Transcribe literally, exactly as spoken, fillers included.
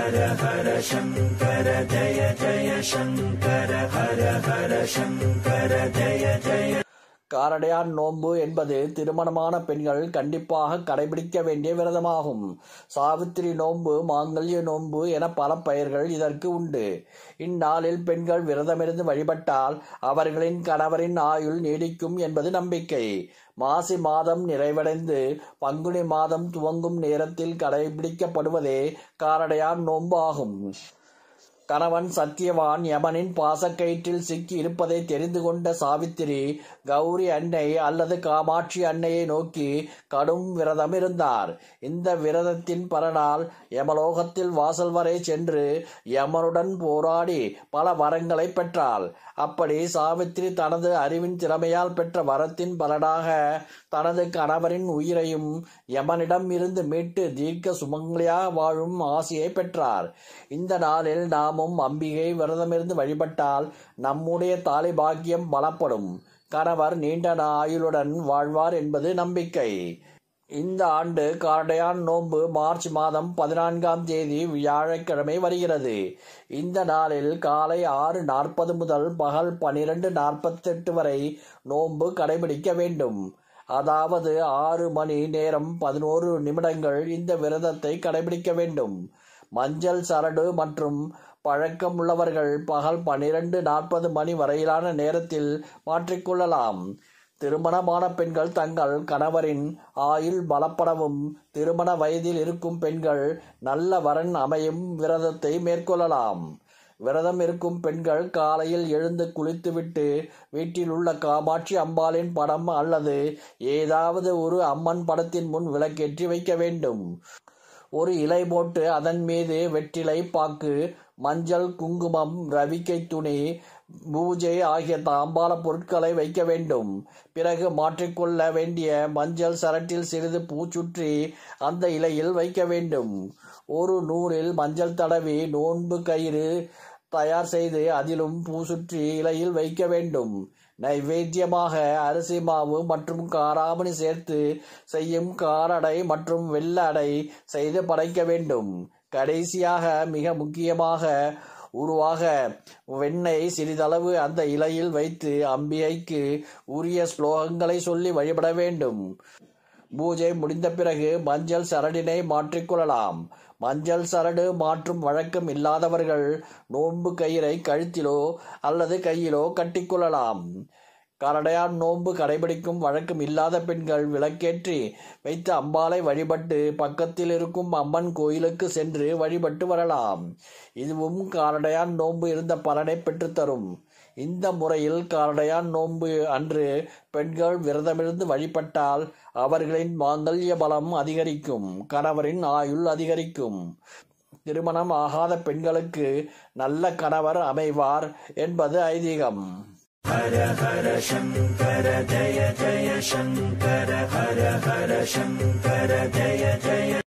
ஹர ஹர சங்கர ஜய ஜய சங்கர ஹர ஹர சங்கர ஜய ஜய. காரடையான் நோன்பு என்பது திருமணமான பெண்கள் கண்டிப்பாக கடைபிடிக்க வேண்டிய விரதமாகும். சாவித்திரி நோன்பு, மாங்கல்ய நோன்பு என பல பெயர்கள் இதற்கு உண்டு. இந்நாளில் பெண்கள் விரதமிருந்து வழிபட்டால் அவர்களின் கணவரின் ஆயுள் நீடிக்கும் என்பது நம்பிக்கை. மாசி மாதம் நிறைவடைந்து பங்குனி மாதம் துவங்கும் நேரத்தில் கடைபிடிக்கப்படுவதே காரடையான் நோன்பு ஆகும். கணவன் சத்தியவான் யமனின் பாசக்கயிற்றில் சிக்கி இருப்பதை தெரிந்து கொண்ட சாவித்திரி கௌரி அன்னை அல்லது காமாட்சி அன்னையை நோக்கி கடும் விரதம் இருந்தார். இந்த விரதத்தின் பலனால் யமலோகத்தில் வாசல் வரை சென்று யமனுடன் போராடி பல வரங்களை பெற்றாள். அப்படி சாவித்திரி தனது அறிவின் திறமையால் பெற்ற வரத்தின் பலனாக தனது கணவரின் உயிரையும் யமனிடம் இருந்து மீட்டு தீர்க்க சுமங்கலியாக வாழும் ஆசையை பெற்றார். இந்த நாளில் நாமும் அம்பிகை விரதமிருந்து வழிபட்டால் நம்முடைய தாலி பாக்கியம் பலப்படும், கணவர் நீண்ட ஆயுளுடன் வாழ்வார் என்பது நம்பிக்கை. இந்த ஆண்டு காரடையான் நோன்பு மார்ச் மாதம் பதினான்காம் தேதி வியாழக்கிழமை வருகிறது. இந்த நாளில் காலை ஆறு நாற்பது முதல் பகல் பனிரெண்டு நாற்பத்தி எட்டு வரை நோன்பு கடைபிடிக்க வேண்டும். அதாவது ஆறு மணி நேரம் பதினோரு நிமிடங்கள் இந்த விரதத்தை கடைபிடிக்க வேண்டும். மஞ்சள் சரடு மற்றும் பழக்கம் உள்ளவர்கள் பகல் பனிரெண்டு நாற்பது மணி வரையிலான நேரத்தில் மாற்றிக்கொள்ளலாம். திருமணமான பெண்கள் தங்கள் கணவரின் ஆயுள் பலப்படவும் திருமண வயதில் இருக்கும் பெண்கள் நல்ல வரன் அமையும் விரதத்தை மேற்கொள்ளலாம். விரதம் இருக்கும் பெண்கள் காலையில் எழுந்து குளித்துவிட்டு வீட்டில் உள்ள காமாட்சி அம்பாளின் படம் அல்லது ஏதாவது ஒரு அம்மன் படத்தின் முன் விளக்கேற்றி வைக்க வேண்டும். ஒரு இலை போட்டு அதன் மீது வெற்றிலை பாக்கு, மஞ்சள், குங்குமம், ரவிக்கை துணி, பூஜை ஆகிய தாம்பால பொருட்களை வைக்க வேண்டும். பிறகு மாற்றிக்கொள்ள வேண்டிய மஞ்சள் சரட்டில் சிறிது பூ சுற்றி அந்த இலையில் வைக்க வேண்டும். ஒரு நூலில் மஞ்சள் தடவி நோன்பு கயிறு தயார் செய்து அதிலும் பூ சுற்றி இலையில் வைக்க வேண்டும். நைவேத்தியமாக அரிசி மாவு மற்றும் காராமணி சேர்த்து செய்யும் காரடை மற்றும் வெள்ள அடை செய்து படைக்க வேண்டும். கடைசியாக மிக முக்கியமாக உருவாக வெண்ணெய் சிறிதளவு அந்த இலையில் வைத்து அம்பிகைக்கு உரிய ஸ்லோகங்களை சொல்லி வழிபட வேண்டும். பூஜை முடிந்த பிறகு மஞ்சள் சரடினை மாற்றிக்கொள்ளலாம். மஞ்சள் சரடு மாற்றும் வழக்கம் இல்லாதவர்கள் நோன்பு கயிறை கழுத்திலோ அல்லது கையிலோ கட்டிக்கொள்ளலாம். காரடையான் நோன்பு கடைபிடிக்கும் வழக்கம் இல்லாத பெண்கள் விளக்கேற்றி வைத்து அம்பாளை வழிபட்டு பக்கத்தில் இருக்கும் அம்மன் கோயிலுக்கு சென்று வழிபட்டு வரலாம். இதுவும் காரடையான் நோன்பு இருந்த பலனை பெற்றுத்தரும். இந்த முறையில் காரடையான் நோன்பு அன்று பெண்கள் விரதமிருந்து வழிபட்டால் அவர்களின் மாங்கல்ய பலம் அதிகரிக்கும், கணவரின் ஆயுள் அதிகரிக்கும். திருமணம் ஆகாத பெண்களுக்கு நல்ல கணவர் அமைவார் என்பது ஐதீகம். ஹர ஹர சங்கர ஜய ஜய சங்கர ஹர ஹர சங்கர ஜய ஜய